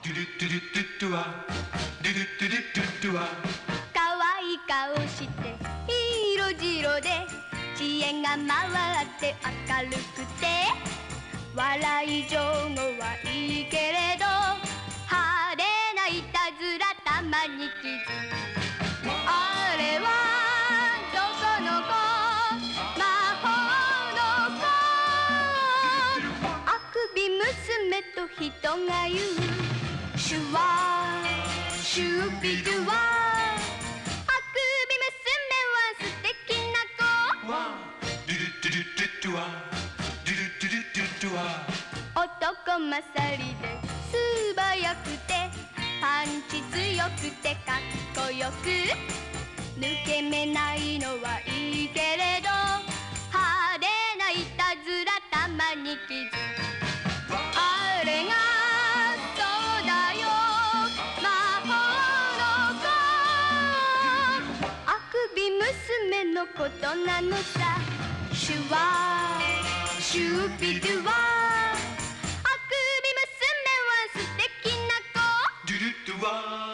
可愛い顔して色白で知恵が回って明るくて笑い上手はいいけれど派手ないたずらたまに気づくあれはどこの子魔法の子あくび娘と人が言うシュワーシュービドゥワーあくび娘は素敵な子男勝りで素早くてパンチ強くてかっこよく抜け目ないのはいいけれど派手ないたずらたまに気づくあれがそうだよ魔法の子あくび娘のことなのさシュワーシュービドゥワーあくび娘は素敵な子ドゥドゥドゥワー